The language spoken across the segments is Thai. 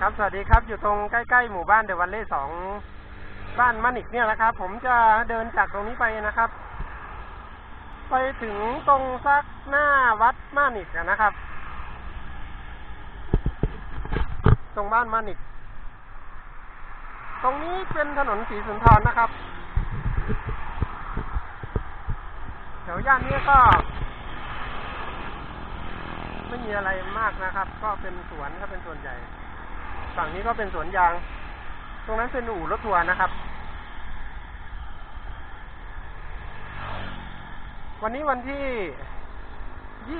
ครับสวัสดีครับอยู่ตรงใกล้ๆหมู่บ้านเดอะวันเล่2บ้านมันนิกเนี่ยนะครับผมจะเดินจากตรงนี้ไปนะครับไปถึงตรงซักหน้าวัดมันนิกนะครับตรงบ้านมันนิกตรงนี้เป็นถนนศรีสุนทรนะครับแถวย่านนี้ก็ไม่มีอะไรมากนะครับก็เป็นสวนก็เป็นส่วนใหญ่ฝั่งนี้ก็เป็นสวนยางตรงนั้นเป็นอู่รถทัวร์นะครับวันนี้วันที่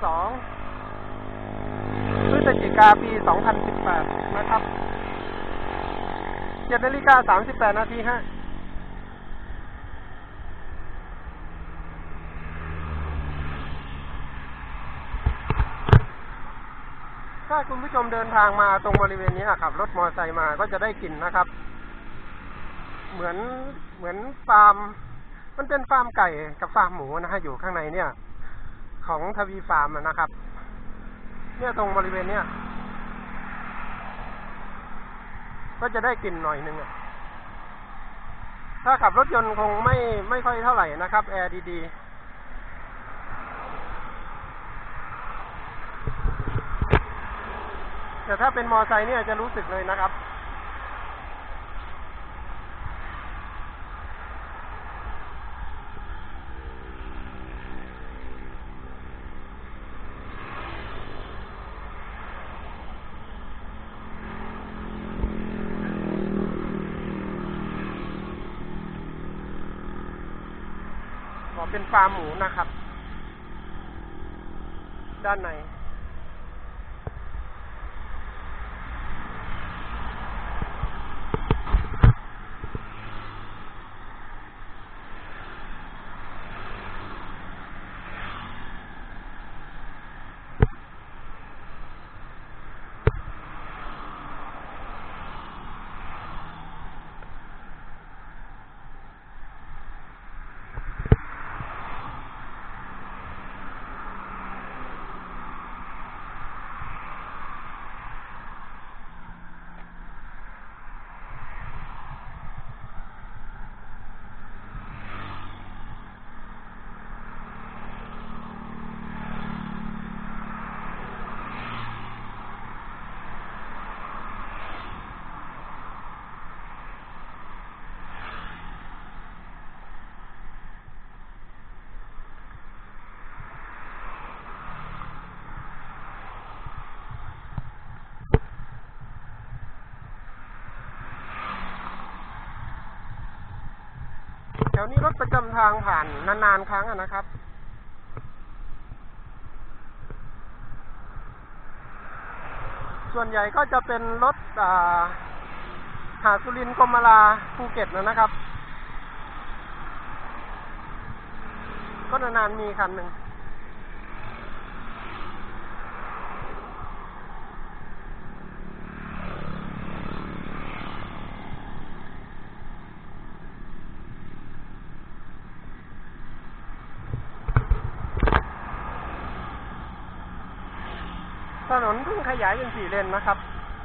22พฤศจิกายนปี2018นะครับ7:38 นาทีฮะถ้าคุณผู้ชมเดินทางมาตรงบริเวณนี้ขับรถมอเตอร์ไซค์มาก็จะได้กลิ่นนะครับเหมือนฟาร์มมันเป็นฟาร์มไก่กับฟาร์มหมูนะฮะอยู่ข้างในเนี่ยของทวีฟาร์มนะครับเนี่ยตรงบริเวณเนี้ยก็จะได้กลิ่นหน่อยนึงถ้าขับรถยนต์คงไม่ค่อยเท่าไหร่นะครับแอร์ดีๆแต่ถ้าเป็นมอไซค์เนี่ยจะรู้สึกเลยนะครับบอกเป็นฟาร์มหมูนะครับด้านในแถวนี้รถประจำทางผ่านนานๆครั้งนะครับส่วนใหญ่ก็จะเป็นรถหาดสุรินทร์กรมลาภูเก็ตนะครับก็นานๆมีคันหนึ่งถนนเพิ่งขยายเป็น4 เลนนะครับ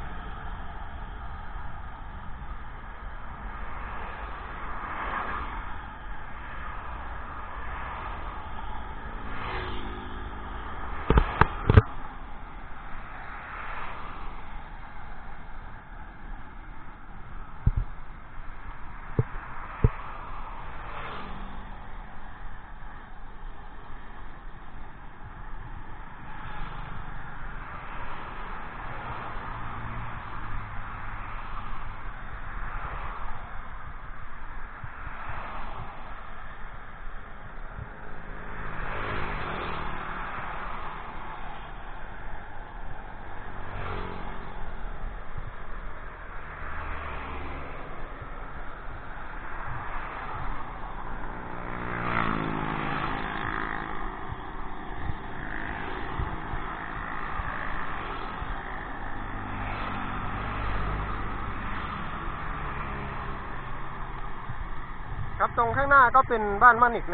ครับตรงข้างหน้าก็เป็นบ้านมันนิก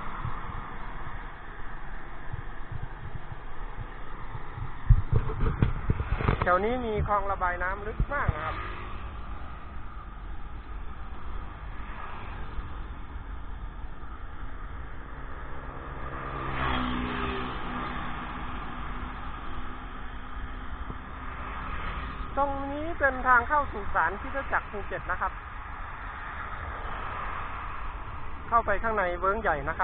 นะครับวนี้มีคลองระบายน้ำลึกมากนะครับตรงนี้เป็นทางเข้าสู่ศาลคริสตจักรภูเก็ตนะครับเข้าไปข้างในเวิ้งใหญ่นะครับ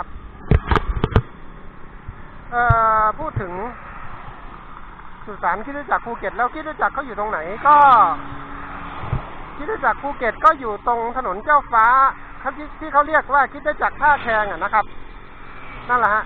พูดถึงสุสานคริสตจักรภูเก็ตแล้วคริสตจักรเขาอยู่ตรงไหนก็คริสตจักรภูเก็ตก็อยู่ตรงถนนเจ้าฟ้าที่เขาเรียกว่าคริสตจักรท่าแคงนะครับนั่นแหละฮะ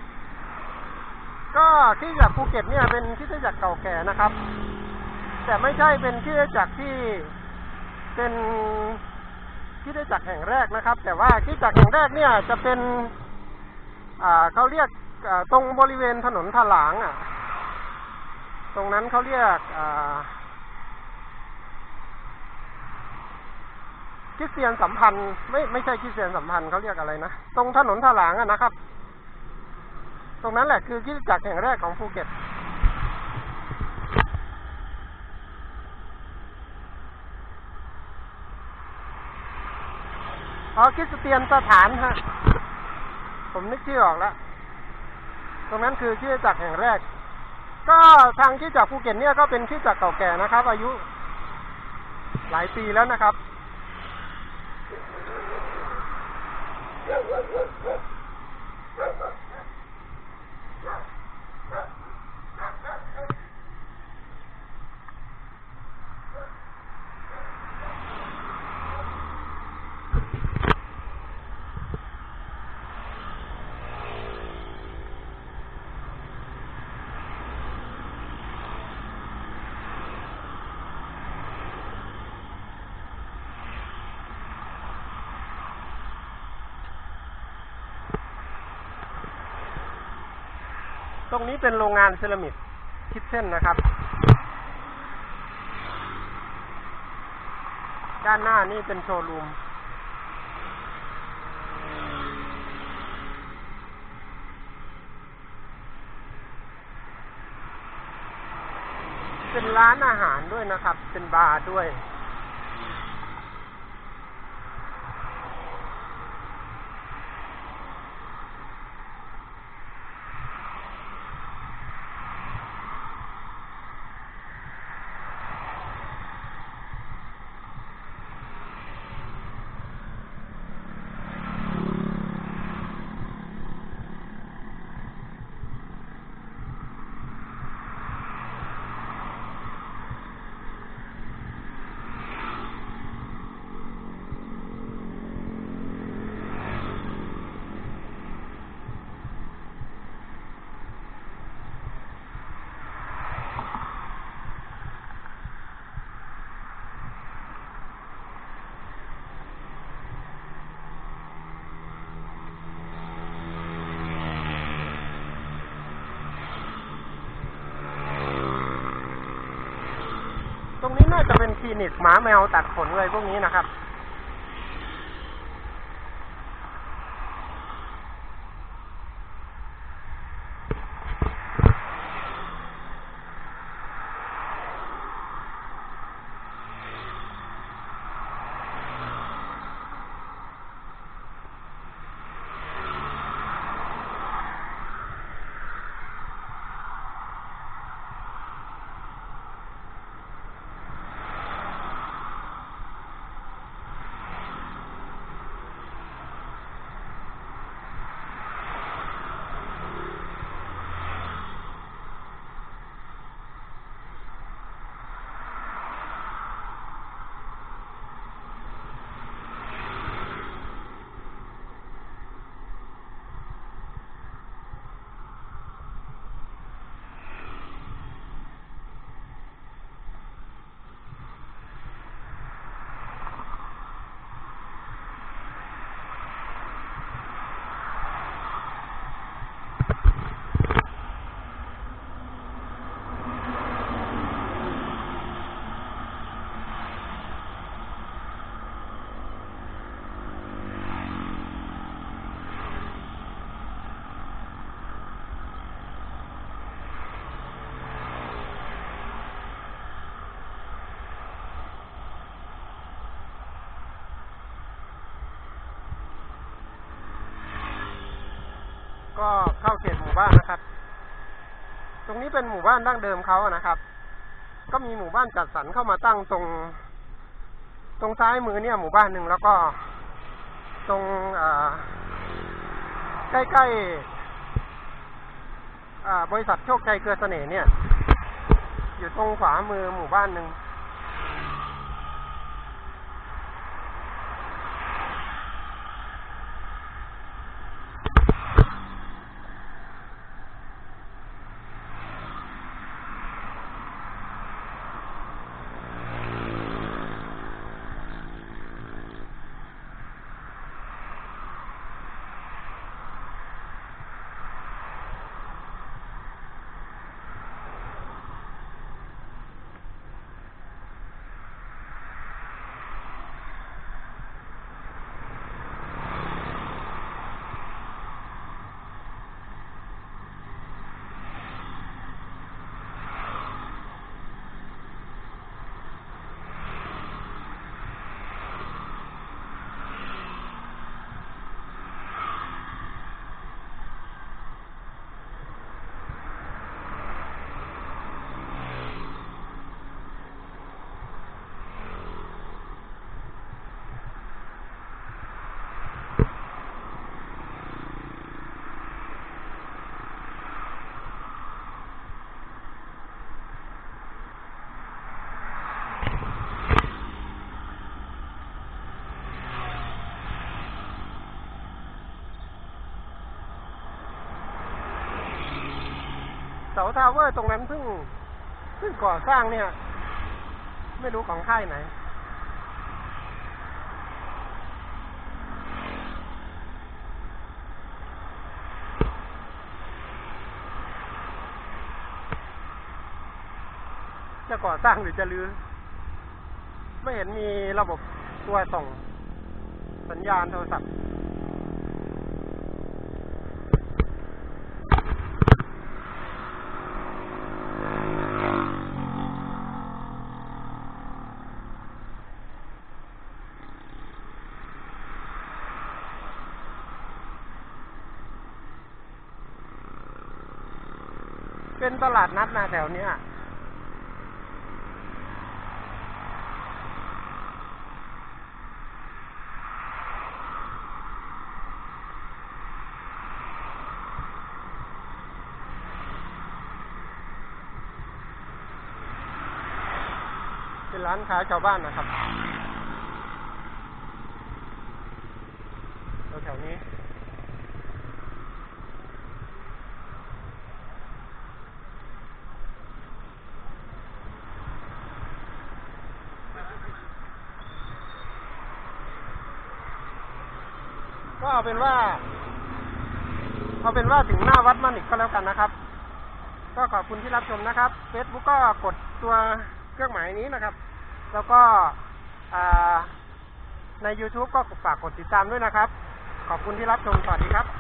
ก็คริสตจักรภูเก็ตเนี่ยเป็นคริสตจักรเก่าแก่นะครับแต่ไม่ใช่เป็นคริสตจักรที่เป็นคริสตจักรแห่งแรกนะครับแต่ว่าคริสตจักรแห่งแรกเนี่ยจะเป็นเขาเรียกตรงบริเวณถนนถลางตรงนั้นเขาเรียกคริสเตียนสัมพันธ์ไม่ใช่คริสเตียนสัมพันธ์เขาเรียกอะไรนะตรงถนนถลางนะครับตรงนั้นแหละคือคริสตจักรแห่งแรกของภูเก็ตคริสเตียนสถานฮะผมนึกชื่อออกแล้วตรงนั้นคือคริสตจักรแห่งแรกก็ทางคริสตจักรภูเก็ตเนี่ยก็เป็นคริสตจักรเก่าแก่นะครับอายุหลายปีแล้วนะครับตรงนี้เป็นโรงงานเซรามิกคิดเส้นนะครับด้านหน้านี่เป็นโชว์รูมเป็นร้านอาหารด้วยนะครับเป็นบาร์ด้วยตรงนี้น่าจะเป็นคลินิกหมาแมวตัดขนอะไรพวกนี้นะครับเข้าเขตหมู่บ้านนะครับตรงนี้เป็นหมู่บ้านดั้งเดิมเขานะครับก็มีหมู่บ้านจัดสรรเข้ามาตั้งตรงซ้ายมือเนี่ยหมู่บ้านหนึ่งแล้วก็ตรงใกล้ๆบริษัทโชคชัยเครือเสน่ห์เนี่ยอยู่ตรงขวามือหมู่บ้านหนึ่งเสาทาวเวอร์ตรงนั้นเพิ่งก่อสร้างเนี่ยไม่รู้ของค่ายไหนจะก่อสร้างหรือจะรื้อไม่เห็นมีระบบตัวส่งสัญญาณโทรศัพท์เป็นตลาดนัดนะแถวเนี้ยเป็นร้านค้าชาวบ้านนะครับแถวนี้ก็เอาเป็นว่าถึงหน้าวัดมันอีกก็แล้วกันนะครับก็ขอบคุณที่รับชมนะครับ Facebook ก็กดตัวเครื่องหมายนี้นะครับแล้วก็ใน YouTube ก็ฝากกดติดตามด้วยนะครับขอบคุณที่รับชมสวัสดีครับ